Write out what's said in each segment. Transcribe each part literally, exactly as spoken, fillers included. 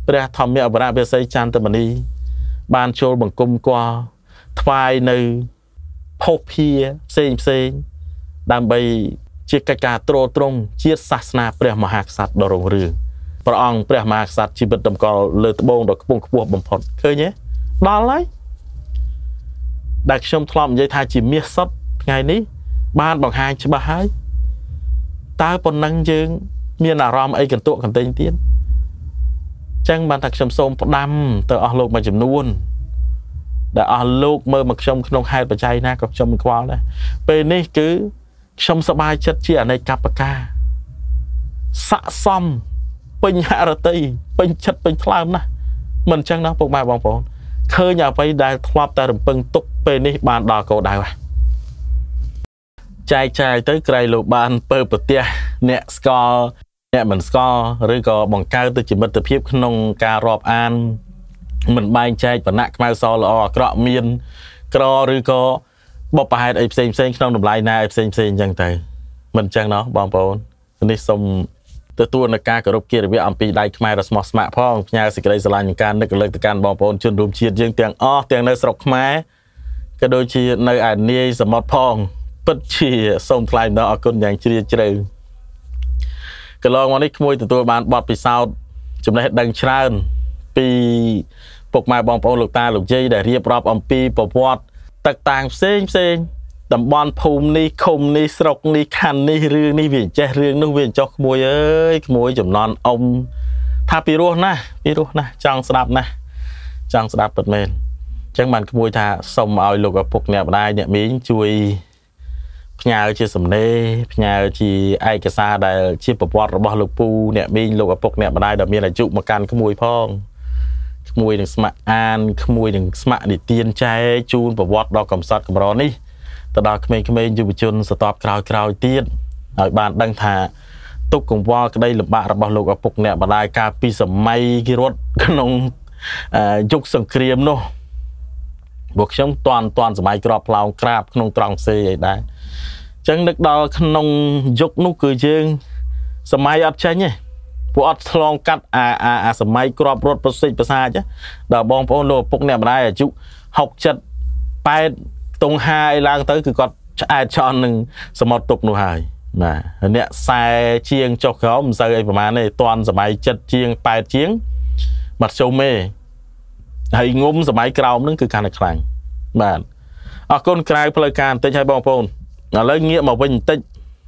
ព្រះធម្មអបរៈវិស័យចន្ទមនីបានចូលបង្គំគួរថ្វាយនៅភពភាផ្សេងផ្សេងដើម្បីជាកិច្ចការទ្រទ្រង់ជាតិសាសនាព្រះមហាក្សត្រដ៏រុងរឿងព្រះអង្គព្រះមហាក្សត្រជីវិតតម្កល់លើត្បូងដ៏ខ្ពង់ខ្ពស់បំផុតឃើញទេដល់ហើយដែលខ្ញុំធ្លាប់និយាយថាជាមាសសុទ្ធថ្ងៃនេះបានបង្ហាញច្បាស់ហើយតើប៉ុណ្ណឹងយើងមានអារម្មណ៍អីកន្ទក់កន្ទែងទៀតចឹងបានថាខ្ញុំសូមផ្ដាំទៅអស់លោកមួយចំនួនដែលអស់លោកមើលមកខ្ញុំក្នុងហេតុបច្ច័យណាក៏ខ្ញុំមិនខ្វល់ដែរពេលនេះគឺខ្ញុំសប្បាយចិត្តជាអនេកបការស័កសមពេញហរតីពេញចិត្តពេញថ្លើមណាស់មិនចឹងណាពុកម៉ែបងប្អូនឃើញអ្វីដែលធ្លាប់តែរំពឹងទុកពេលនេះបានដល់គោលដៅហើយចែកចាយទៅក្រៃលោកបានពើប្រទេសអ្នកស្គាល់អ្នកមិនស្គាល់ឬក៏បង្កើតទៅជាមិត្តភាពក្នុងការរាប់អានមិនបែងចែកវណ្ណៈខ្មៅសល្អអាក្រក់មានក្រឬក៏បបប្រហែលអីផ្សេងផ្សេងក្នុងតម្លៃណាអីផ្សេងផ្សេងអញ្ចឹងទៅមិនអញ្ចឹងណោះបងប្អូននេះសូមទទួលនៅការគោរពគារវៈអំពីដៃខ្មែរដ៏ស្មោះស្ម័គ្រផងផ្ញើសេចក្តីស្រឡាញ់និងការនឹកលើកទៅកាន់បងប្អូនជនរួមជាតិយើងទាំងអស់ទាំងនៅស្រុកខ្មែរក៏ដូចជានៅឯនាយសមុទ្រផងពិតជាសូមថ្លែងដល់អរគុណយ៉ាងជ្រាលជ្រៅកន្លងមកនេះក្មួយទទួលបានបទពិសោធន៍ចំណេះដឹងច្រើនពីពុកម៉ែបងប្អូនលោកតាលោកយាយដែលរៀបរាប់អំពីប្រវត្តិទឹកតាំងផ្សេងផ្សេងតំបន់ភូមិនេះឃុំនេះស្រុកនេះខណ្ឌនេះរឿងនេះវាចេះរឿងនោះវាចោះក្មួយអើយក្មួយចំណន់អ៊ំថាពីរោះណាស់ពីរោះណាស់ចង់ស្ដាប់ណាស់ចង់ស្ដាប់ពិតមែនអញ្ចឹងបានក្មួយថាសូមឲ្យលោកឪពុកអ្នកម្ដាយអ្នកមីងជួយផ្ញើជាសំណេរផ្ញើជាឯកសារដែលជាប្រវត្តិរបស់លោកពូអ្នកមីងលោកឪពុកអ្នកម្ដាយដែលមានអាយុមកកាន់ក្មួយផងក្មួយនឹងស្ម័គ្រអានក្មួយនឹងស្ម័គ្រនិទានចែកជូនប្រវត្តិដ៏កំសត់កម្រនេះទៅដល់ក្មេងៗយុវជនសតបក្រោយក្រោយទៀតឲ្យបានដឹងថាទុកកង្វល់ក្តីលំបាករបស់លោកឪពុកអ្នកម្ដាយកាលពីសម័យគិរត់ក្នុងយុគសង្គ្រាមនោះពួកខ្ញុំតាន់តាន់សម័យក្របផ្លោងក្រាបក្នុងត្រង់ផ្សេងអីដែរអញ្ចឹងនឹកដល់ក្នុងយុគនោះគឺយើងសម័យអត់ចេញទេពួកអត់ឆ្លងកាត់អាអាអាសម័យក្របរត់ប្រសិទ្ធប្រសាចដល់បងប្អូនលោកឪពុកអ្នកម្ដាយអាយុហុកចិត្តប៉ែតខ្ទង់ហាអីឡើងទៅគឺគាត់ឆ្អែតឆន់នឹងសមុទ្រទុកនោះហើយបាទអ្នកខ្សែជាងចុះក្រោមមិនសូវអីប្រហែលទេតាន់សម័យចិត្តជាងប៉ែតជាងបាត់ជុំទេហើយងុំសម័យក្រោមហ្នឹងគឺកាន់តែខ្លាំងបាទអរគុណក្រៅផ្លូវការបន្តិចឲ្យបងប្អូនឥឡូវងាកមកវិញបន្តិច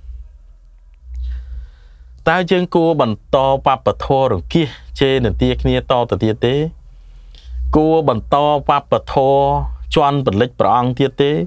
តើយើងគួរបន្តបព្វធម៌រង្គៀសជេរនន្ទាគ្នាតទៅទៀតទេគួរបន្តបព្វធម៌ជន់ពលិចព្រះអង្គទៀតទេ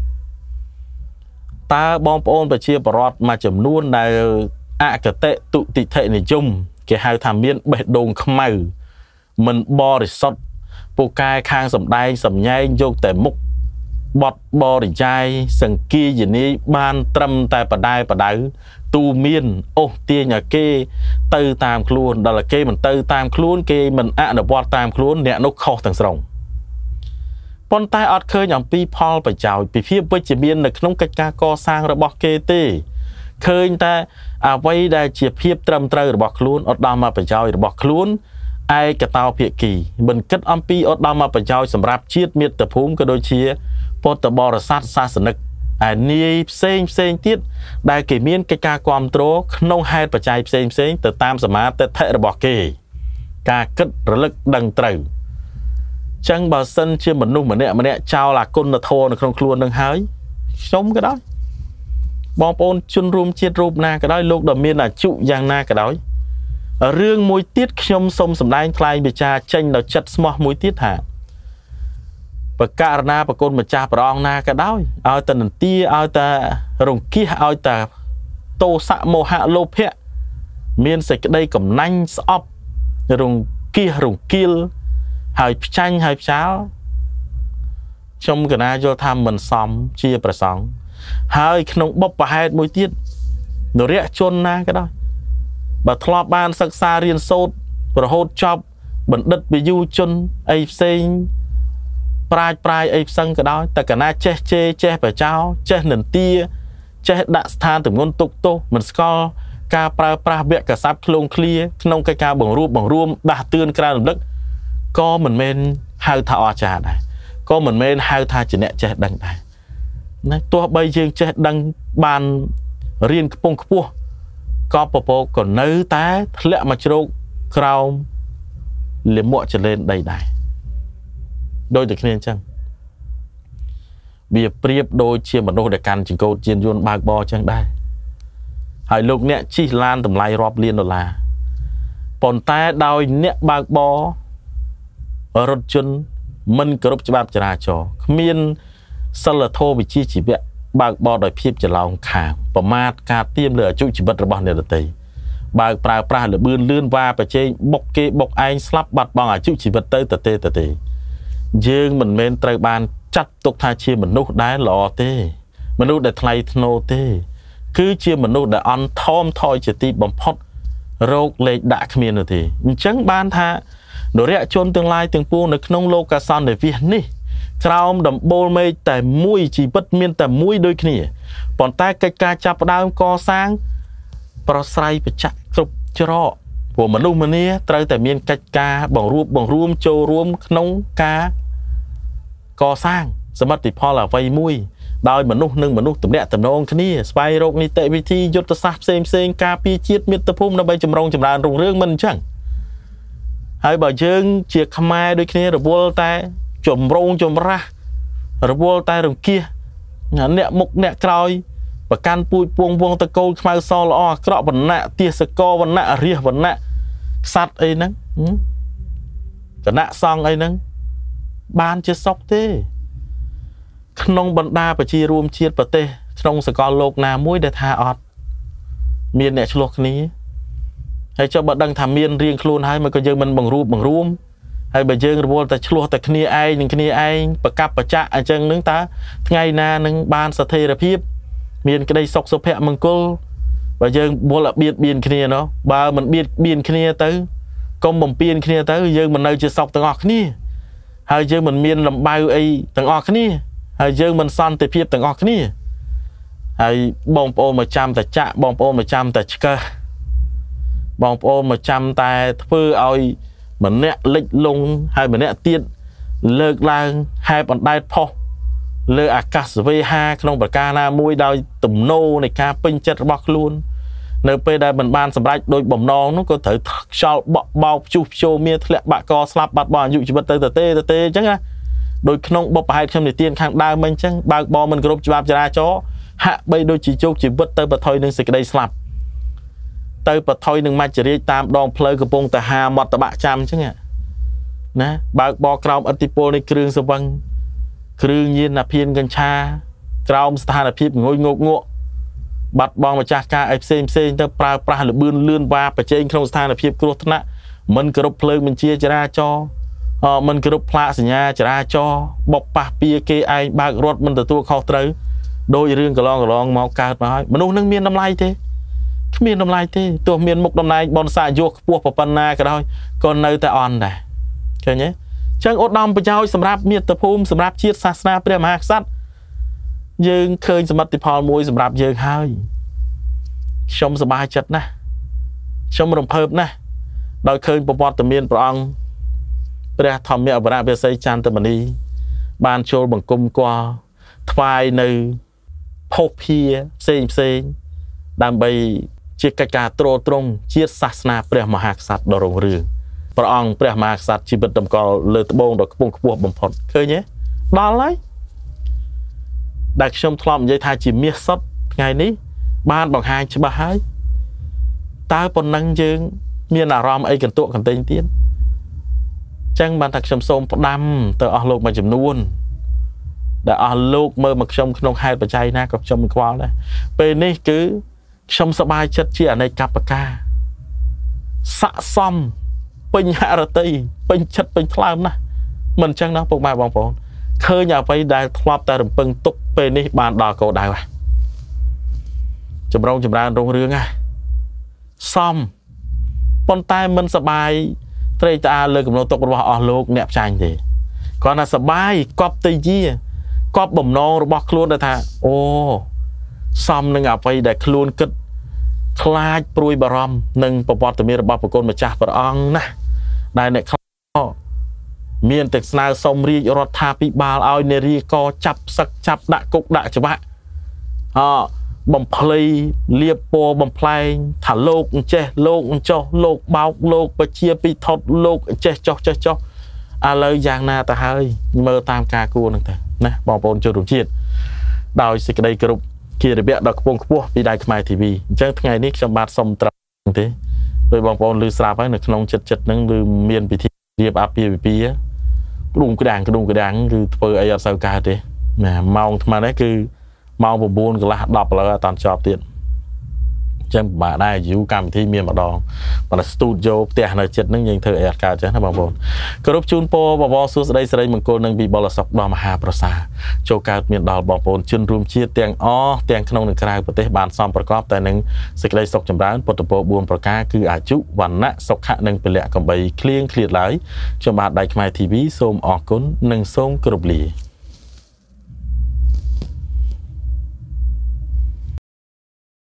តើបងប្អូនប្រជាពលរដ្ឋមួយចំនួនដែលអកតេទុតិថិនិយមគេហៅថាមានបេះដូងខ្មៅមិនបរិសុទ្ធពូកែខាងសម្ដែងសម្ញែងយកតែមុខបត់បរិយាយសង្គាយនីបានត្រឹមតែបដែបដៅទូមានអូសទាញឲ្យគេទៅតាមខ្លួនដល់គេមិនទៅតាមខ្លួនគេមិនអនុវត្តតាមខ្លួនអ្នកនោះខុសទាំងស្រុងប៉ុន្តែអត់ឃើញអំពីផលប្រយោជន៍ពីភាពវិជ្ជមាននៅក្នុងកិច្ចការកសាងរបស់គេទេឃើញតែអ្វីដែលជាភាពត្រឹមត្រូវរបស់ខ្លួនឧត្តមប្រយោជន៍របស់ខ្លួនឯកតោភាគីមិនគិតអំពីឧត្តមប្រយោជន៍សម្រាប់ជាតិមាតុភូមិក៏ដូចជាពុទ្ធបរិស័ទសាសនិកឯនាយផ្សេងផ្សេងទៀតដែលគេមានកិច្ចការគ្រប់គ្រងក្នុងហេតុបច្ច័យផ្សេងផ្សេងទៅតាមសមាទិដ្ឋិរបស់គេការគិតរលឹកដឹងត្រូវចឹងបើសិនជាមនុស្សម្នាក់ម្នាក់ចោលអាគុណធម៌នៅក្នុងខ្លួននឹងហើយខ្ញុំក៏ដោយបងប្អូនជនរួមជាតិរូបណាក៏ដោយលោកដ៏មានអាយុយ៉ាងណាក៏ដោយរឿងមួយទៀតខ្ញុំសូមសម្ដែងថ្លែងវិចារចេញដល់ចិត្តស្មោះមួយទៀតថាបករណាប្រគុណម្ចាស់ព្រះអង្គណាក៏ដោយឲ្យតែនន្ទាឲ្យតែរង្គៀសឲ្យតែទោសៈមោហៈលោភៈមានសេចក្តីកំណាញ់ស្អប់រង្គៀសរង្គៀលហើយផ្ចាញ់ហើយផ្ចាលខ្ញុំកណាយល់ថាមិនសមជាប្រសង់ហើយក្នុងបុព្វហេតុមួយទៀតនរៈជនណាក៏ដោយបើធ្លាប់បានសិក្សារៀនសូត្ររហូតចប់បណ្ឌិតវិយុជនអីផ្សេងប្រាជ្ញប្រាយអីផ្សឹងក៏ដោយតែកណាចេះជេរចេះបចោចេះនន្ទាចេះដាក់ស្ថានទម្ងន់ទុកទោសមិនស្គាល់ការប្រើប្រាស់វគ្គស័ព្ទឃ្លងឃ្លាក្នុងកិច្ចការបង្រួបបង្រួមដាស់តឿនក្រៅរំលឹកក៏មិនមែនហៅថាអស្ចារ្យដែរក៏មិនមែនហៅថាជាអ្នកចេះដឹងដែរណាទោះបីយើងចេះដឹងបានរៀនខ្ពង់ខ្ពស់ក៏ពពកក៏នៅតែធ្លាក់មកជ្រោកក្រោមលិមួកចលែនដីដែរដូចតែគ្នាអញ្ចឹងវាប្រៀបដូចជាមនុស្សដែលកាន់ចង្កូតយានយន្តបើកបរអញ្ចឹងដែរហើយលោកអ្នកជិះឡានតម្លៃរាប់លានដុល្លារប៉ុន្តែដោយអ្នកបើកបររថយន្តមិនគោរពច្បាប់ចរាចរណ៍គ្មានសិលធម៌វិជ្ជាជីវៈបើកបរដោយភាពច្រឡំខាងប្រមាថការទាមលើអាយុជីវិតរបស់អ្នកដទៃបើកប្រើប្រាស់លបឿនលឿនវ៉ាប្រជែងបុកគេបុកឯងស្លាប់បាត់បង់អាយុជីវិតទៅតទេតទេយើងមិនមែនត្រូវបានចាត់ទុកថាជាមនុស្សដែលល្អទេមនុស្សដែលថ្លៃថ្នូរទេគឺជាមនុស្សដែលអន់ថមថយជាទីបំផុតរោគលេខដាក់គ្មាននោះទេអញ្ចឹងបានថានរៈជនទាំងឡាយទាំងពួងនៅក្នុងលោកាសន្និវាសនេះក្រោមដំបូលមេឃតែមួយជីវិតមានតែមួយដូចគ្នាប៉ុន្តែកិច្ចការចាប់ផ្ដើមកសាងប្រស្រ័យបច្ចៈគ្រប់ច្រកព្រោះមនុស្សម្នាត្រូវតែមានកិច្ចការបង្រួបបង្រួមចូលរួមក្នុងការកសាងសមិទ្ធផលអ្វីមួយដោយមនុស្សនិងមនុស្សទំនាក់ទំនងគ្នាស្វែងរកនីតិវិធីយុទ្ធសាស្ត្រផ្សេងផ្សេងការពារជាតិមាតុភូមិដើម្បីចម្រុងចម្រើនរុងរឿងមិនអញ្ចឹងហើយបើយើងជាខ្មែរដូចគ្នារវល់តែចម្រុងចម្រាស់រវល់តែរង្គៀសអ្នកមុខអ្នកក្រោយប្រកាន់ពូជពងវងតកូលខ្មៅសល្អអាក្រក់វណ្ណៈទាសកវណ្ណៈរាសវណ្ណៈខ្សាត់អីហ្នឹងគណៈសង្ឃអីហ្នឹងបានជាសុខទេក្នុងបណ្ដាប្រជារួមជាតិប្រទេសក្នុងសកលលោកណាមួយដែលថាអត់មានអ្នកឆ្លោះគ្នាហើយចុះបើដឹងថាមានរៀងខ្លួនហើយមកក៏យើងមិនបង្រួបបង្រួមហើយបើយើងរវល់តែឆ្លោះតែគ្នាឯងនឹងគ្នាឯងប្រកាប់បច្ចៈអញ្ចឹងនឹងតើថ្ងៃណានឹងបានស្ថិរភាពមានក្តីសុខសុភមង្គលបើយើងវល់បៀតបៀនគ្នាណោះបើមិនបៀតបៀនគ្នាទៅកុំបំពេញគ្នាទៅយើងមិននៅជាសុខទាំងអស់គ្នាហើយយើងមិនមានលំបៅអីទាំងអស់គ្នាហើយយើងមិនសន្តិភាពទាំងអស់គ្នាហើយបងប្អូនមកចាំតែចាក់បងប្អូនមកចាំតែឆ្កឹះបងប្អូនមកចាំតែធ្វើឲ្យម្នាក់លិចលង់ហើយម្នាក់ទៀតលើកឡើងហែបអណ្ដែតផុសលើអាកាសវេហាក្នុងប្រការណាមួយដោយទំនោរនៃការពេញចិត្តរបស់ខ្លួននៅពេលដែលមិនបានសម្រេចដោយបំណងនោះក៏ត្រូវខ្យល់បក់បោកព្យុះព្យោមានធ្លាក់បាក់កស្លាប់បាត់បង់អាយុជីវិតទៅទៅទេទៅទេអញ្ចឹងណាដោយក្នុងបុព្វហេតុខ្ញុំនិទានខាងដើមមិញអញ្ចឹងបើកបរមិនគ្រប់ច្បាប់ចរាចរណ៍ហាក់បីដូចជាជោគជីវិតទៅបថុយនឹងសេចក្តីស្លាប់ទៅបថុយនឹងមច្ចរាជតាមដងផ្លូវកំពុងតែហាមាត់តបាក់ចាំអញ្ចឹងណាបើកបរក្រោមឥទ្ធិពលនៃគ្រឿងសង្វឹងគ្រឿងញៀនអាភៀនកញ្ឆាក្រោមស្ថានភាពងុយងកងក់បាត់បង់ម្ចាស់ការអីផ្សេងផ្សេងទៅប្រើប្រាស់លបឿនលឿនវ៉ាប្រជែងក្នុងស្ថានភាពគ្រោះថ្នាក់មិនគោរពភ្លើងបញ្ជាចរាចរណ៍មិនគោរពផ្លាកសញ្ញាចរាចរណ៍បបប៉ះពៀគេឯងបើករត់មិនទទួលខុសត្រូវដោយរឿងកន្លងកន្លងមកកើតមកហើយមនុស្សនឹងមានតម្លៃទេគ្មានតម្លៃទេទោះមានមុខតំណែងបនសាយោខ្ពស់ប៉ុណ្ណាក៏ដោយក៏នៅតែអន់ដែរឃើញទេចឹងឧត្តមប្រយោជន៍សម្រាប់មាតុភូមិសម្រាប់ជាតិសាសនាព្រះមហាក្សត្រយើងឃើញសមិទ្ធផលមួយសម្រាប់យើងហើយខ្ញុំសប្បាយចិត្តណាស់ខ្ញុំរំភើបណាស់ដោយឃើញប្រវត្តិមានព្រះអង្គព្រះធម្មអវរវិស័យចន្ទមនីបានចូលបង្គំគល់ថ្វាយនៅភោភាផ្សេងផ្សេងដើម្បីជាកិច្ចការទ្រទ្រង់ជាតិសាសនាព្រះមហាក្សត្រដ៏រុងរឿងព្រះអង្គព្រះមហាក្សត្រជីវិតតម្កល់លើត្បូងដ៏ខ្ពង់ខ្ពស់បំផុតឃើញទេដល់ហើយដែលខ្ញុំធ្លាប់និយាយថាជាមាសសុទ្ធថ្ងៃនេះបានបង្ហាញច្បាស់ហើយតើប៉ុណ្ណឹងយើងមានអារម្មណ៍អីកន្ទក់កន្ទែងទៀតចឹងបានថាខ្ញុំសូមផ្ដាំទៅអស់លោកមួយចំនួនដែលអស់លោកមើលមកខ្ញុំក្នុងហេតុបច្ច័យណាក៏ខ្ញុំមិនខ្វល់ដែរពេលនេះគឺខ្ញុំសប្បាយចិត្តជាអនេកបការស័កសមពេញហរតីពេញចិត្តពេញថ្លើមណាស់មិនចឹងណាពុកម៉ែបងប្អូនឃើញអ្វីដែលធ្លាប់តែរំពឹងទុកពេលនេះបានដល់គោលដៅហើយចម្រុងចម្រើនរុងរឿងហ่ะសមប៉ុន្តែមិនសបាយត្រេកតាលើកំណត់ទុករបស់អស់លោកអ្នកផ្សាយទេគាត់ថាសបាយកប់ទៅយាកប់បំណងរបស់ខ្លួនដែលថាអូសមនឹងអ្វីដែលខ្លួនគិតខ្លាចព្រួយបារម្ភនឹងប្រវត្តិមានរបស់ប្រគុណម្ចាស់ព្រះអង្គណាដែលអ្នកខ្លាចមានតែស្នើសុំរាជរដ្ឋាភិបាលឲ្យនារីកចាប់សឹកចាប់ដាក់គុកដាក់ច្បាប់អបំភ្លៃលៀបពណ៌បំផ្លែងថាលោកអញ្ចេះលោកអញ្ចោះលោកបោកលោកបជាពិធត់លោកអញ្ចេះចោះចេះចោះឥឡូវយ៉ាងណាទៅហើយមើលតាមការគួរនឹងទៅណាបងប្អូនជនរួមជាតិដោយសេចក្តីគោរពជារបៀបដ៏ខ្ពង់ខ្ពស់ពីដៃខ្មែរ ទី វី អញ្ចឹងថ្ងៃនេះខ្ញុំបាទសូមត្រាស់ទេដោយបងប្អូនឮស្រាប់ហើយនៅក្នុងចិត្តចិត្តហ្នឹងគឺមានពិធីរៀបអាពាហ៍ពិពាហ៍ក្ដុំក្ដាំងក្ដុំក្ដាំងគឺធ្វើអីអត់សូវកើតទេណាម៉ោងថ្មនេះគឺម៉ោង 9 កន្លះ 10 ឥឡូវអត់តាន់ចប់ទៀតចឹងពិបាកដែរយូរកម្មវិធីមានម្ដងបើស្ទូឌីយោផ្ទះនៅចិត្តហ្នឹងយើងធ្វើអីអត់កើតចឹងណាបងប្អូនគោរពជូនពរបវរសួស្ដីសិរីមង្គលនិងវិបុលសុខដ៏មហាប្រសើរចូលកើតមានដល់បងប្អូនជនរួមជាតិទាំងអស់ទាំងក្នុងនិងក្រៅប្រទេសបានសំប្រកបតែនឹងសេចក្តីសុខចម្រើនពុទ្ធពរ 4 ប្រការគឺអាយុវណ្ណៈសុខៈនិងពលៈកំបីគ្លៀងឃ្លាតឡើយខ្ញុំបាទដៃខ្មែរ ទី វី សូមអរគុណនិងសូមគោរពលា